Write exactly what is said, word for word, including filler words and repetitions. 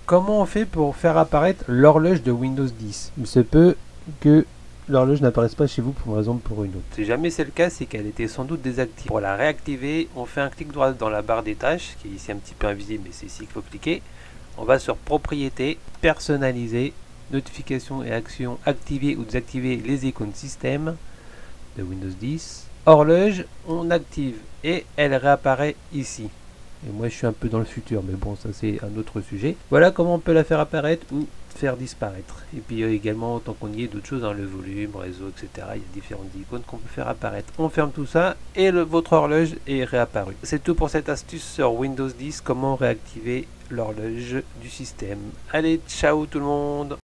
comment on fait pour faire apparaître l'horloge de Windows dix? Il se peut que l'horloge n'apparaisse pas chez vous pour une raison ou pour une autre. Si jamais c'est le cas, c'est qu'elle était sans doute désactivée. Pour la réactiver, on fait un clic droit dans la barre des tâches, qui est ici un petit peu invisible, mais c'est ici qu'il faut cliquer. On va sur Propriétés, Personnaliser, Notifications et actions, activer ou désactiver les icônes système de Windows dix. Horloge, on active et elle réapparaît ici. Et moi je suis un peu dans le futur, mais bon, ça c'est un autre sujet. Voilà comment on peut la faire apparaître ou faire disparaître. Et puis euh, également, tant qu'on y est, d'autres choses, hein, le volume, réseau, et cetera. Il y a différentes icônes qu'on peut faire apparaître. On ferme tout ça et le, votre horloge est réapparue. C'est tout pour cette astuce sur Windows dix, comment réactiver l'horloge du système. Allez, ciao tout le monde!